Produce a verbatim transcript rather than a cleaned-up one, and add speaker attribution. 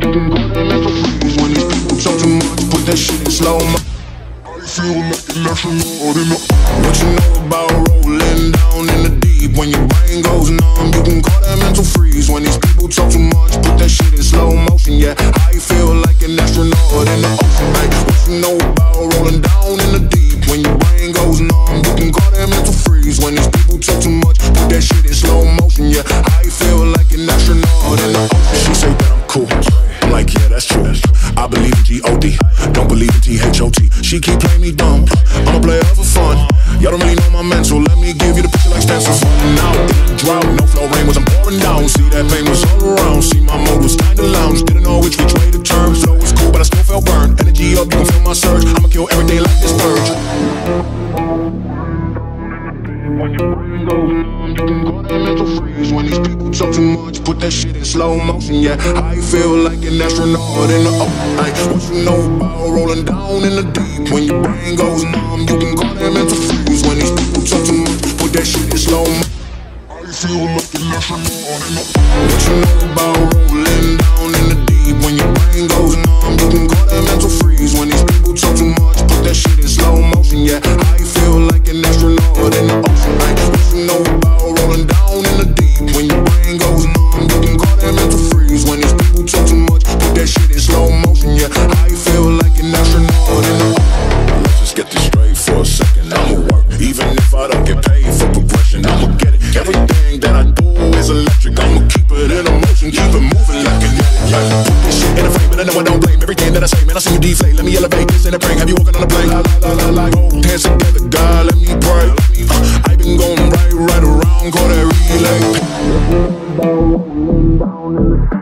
Speaker 1: can call that mental freeze. When these people talk too much, put that shit in slow mo. I feel like an astronaut in the. What you know about rolling down in the deep? When your brain goes numb, you can call that mental freeze. When these people talk too much, put that shit in slow motion. Yeah, I feel like an astronaut in the ocean. Like, what you know about rolling down in the deep? When your brain goes numb, you can call that mental freeze. When these people talk too much, put that shit in slow motion. Yeah, I feel like an astronaut in the ocean. She say that I'm cool. I'm like, yeah, that's true. I believe in G O D, don't believe in T H O T. She keep playing me dumb, I'm a player for fun. Y'all don't really know my mental, let me give you the picture like stencils. Falling out, drought, no flow rain was I'm pouring down. See that pain was all around, see my mode was kinda lounge. Didn't know which which way to turn, flow was cool but I still felt burned. Energy up, you can feel my surge, I'ma kill everything like this purge. When your brain goes numb, you can call that mental freeze. When these people talk too much, put that shit in slow motion. Yeah, I feel like an astronaut in the ocean. Like, what you know about rolling down in the deep? When your brain goes numb, you can call that mental freeze. When these people talk too much, put that shit in slow motion. I feel like an astronaut in the ocean. What you know about rolling down in the deep? When your brain goes numb, you can call that mental freeze. When these people talk too much, put that shit in slow motion. Yeah, I feel like an astronaut in the ocean. Like, what you know about rolling down in the deep? When your brain goes numb, you can call that mental freeze. When these people talk too much, put that shit in slow motion. Yeah, I feel like an astronaut in the ocean. Let's just get this straight for a second. I'ma work, even if I don't get paid for progression. I'ma get it. Everything that I do is electric. I'ma keep it in motion, keep it moving like kinetic. Yeah, put this shit in a frame, and I know I don't blame everything that I say. Man, I see you deflate. Let me elevate this in a prank. Have you walking on a plane? La la la la la. Hold hands together, God, let me pray. Uh, I been going right, right around, call that relay.